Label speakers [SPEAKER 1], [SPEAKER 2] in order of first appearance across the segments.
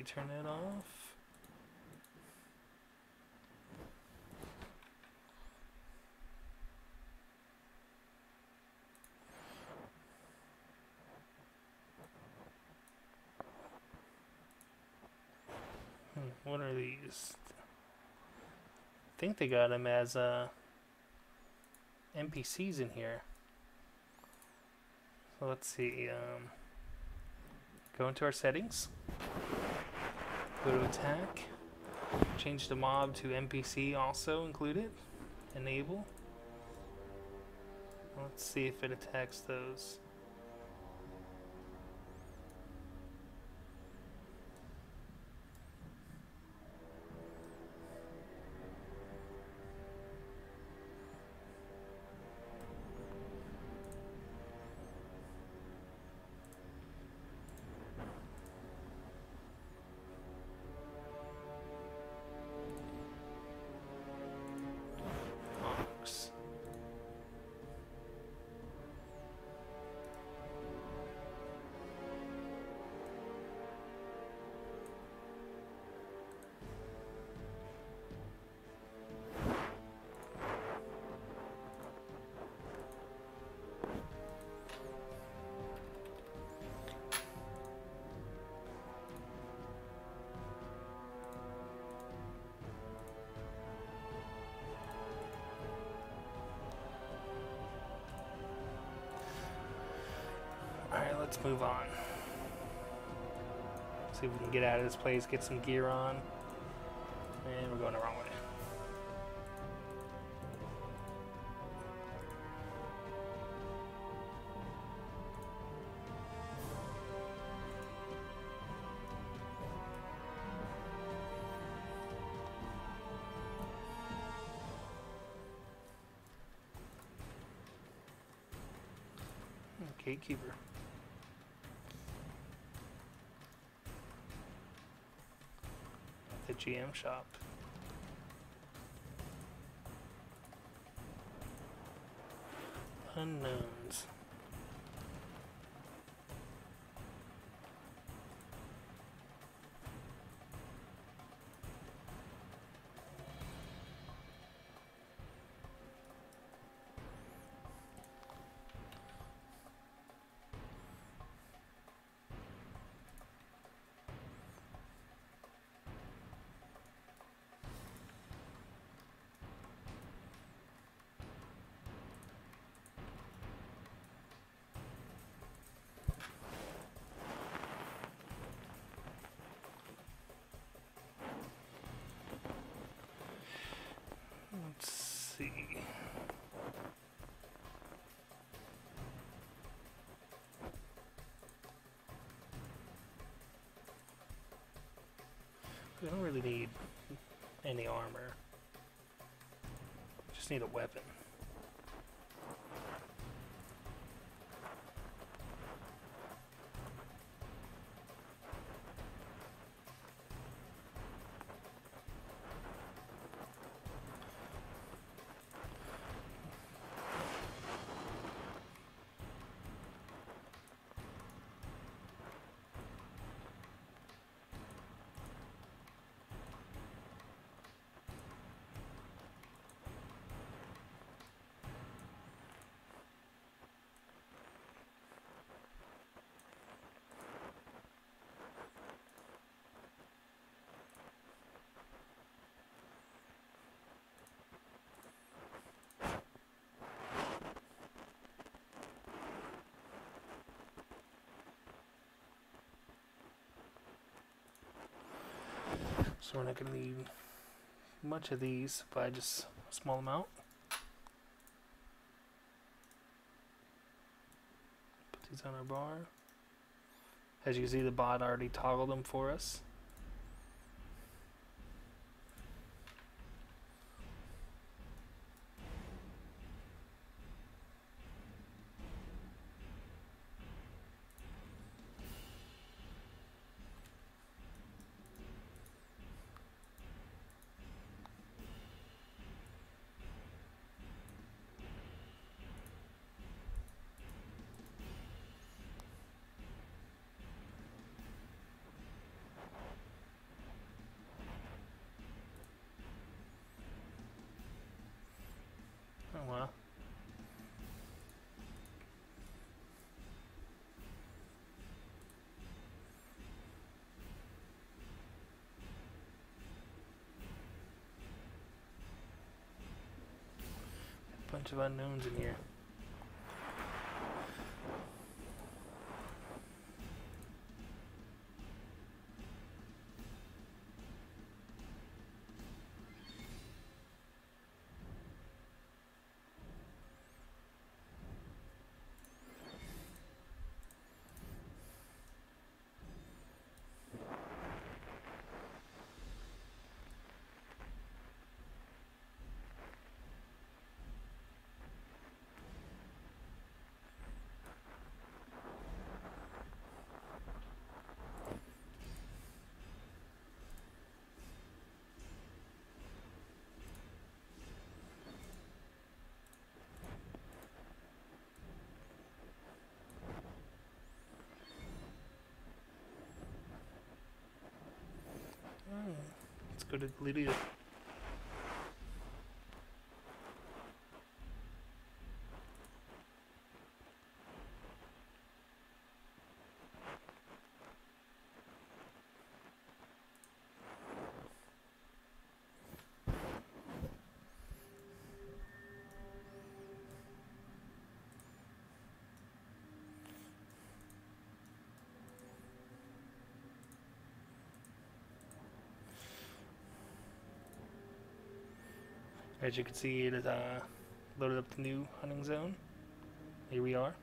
[SPEAKER 1] turn it off. What are these? I think they got them as NPCs in here. So let's see. Go into our settings. Go to attack. Change the mob to NPC also included. Enable. Let's see if it attacks those. Alright, let's move on. See if we can get out of this place, get some gear on. And we're going the wrong way. Gatekeeper. The GM shop. Unknowns. Let's see. We don't really need any armor. Just need a weapon. So we're not going to need much of these, but just a small amount. Put these on our bar. As you can see, the bot already toggled them for us. bunch of unknowns in here. Let's go to Lineage. As you can see, it is loaded up the new hunting zone. Here we are.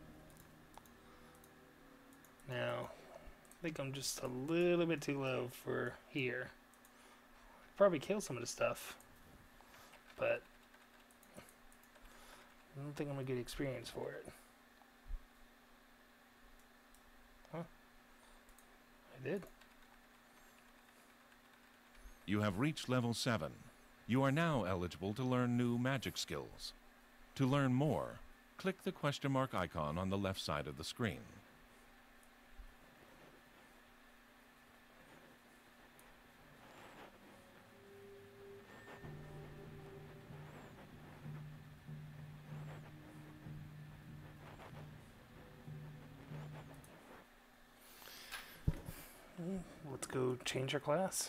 [SPEAKER 1] Now, I think I'm just a little bit too low for here. Probably kill some of the stuff, but I don't think I'm gonna get experience for it. Huh? I did.
[SPEAKER 2] You have reached level 7. You are now eligible to learn new magic skills. To learn more, click the question mark icon on the left side of the screen.
[SPEAKER 1] Let's go change our class.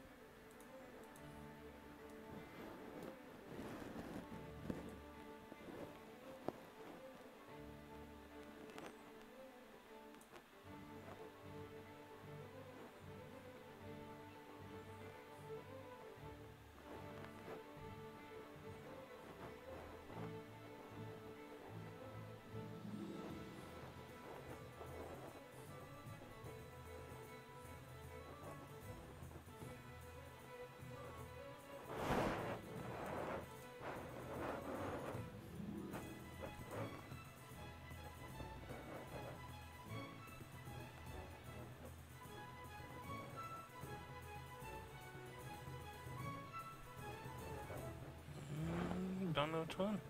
[SPEAKER 1] Don't know which one.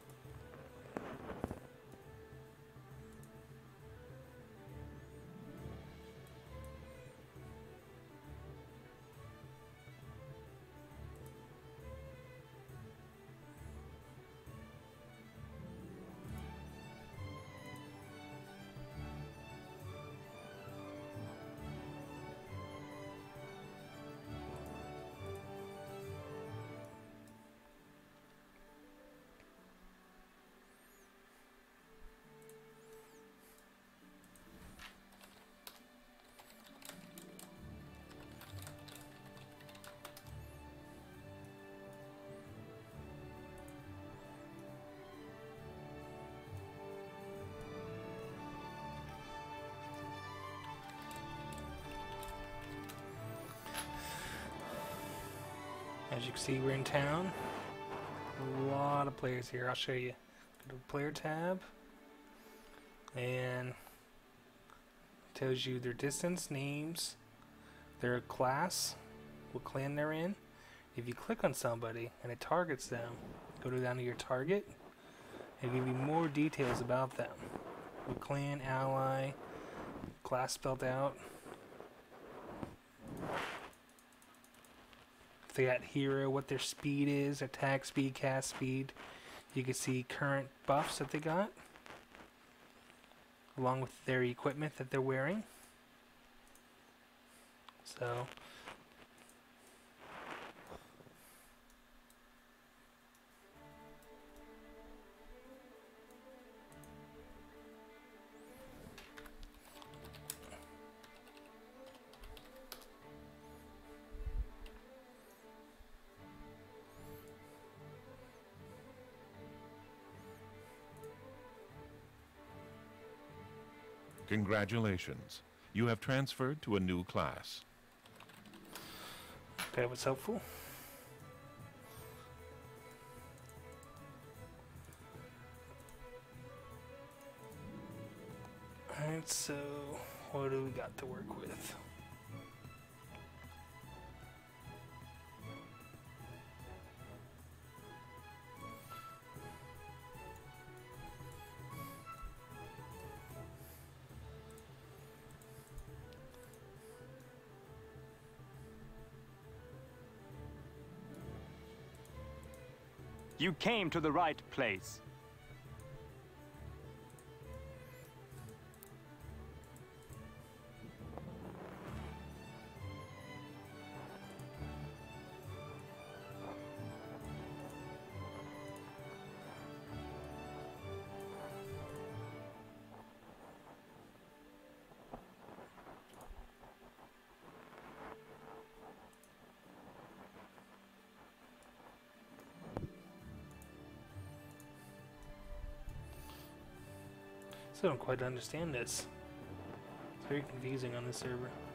[SPEAKER 1] As you can see, we're in town. A lot of players here. I'll show you. Go to player tab, and it tells you their distance, names, their class, what clan they're in. If you click on somebody and it targets them, go down to your target and give you more details about them. What clan, ally, class spelled out. If they got hero, what their speed is, attack speed, cast speed. You can see current buffs that they got, along with their equipment that they're wearing. So
[SPEAKER 2] Congratulations. You have transferred to a new class.
[SPEAKER 1] That was helpful. Alright, so what do we got to work with?
[SPEAKER 3] You came to the right place.
[SPEAKER 1] Still don't quite understand this. It's very confusing on this server.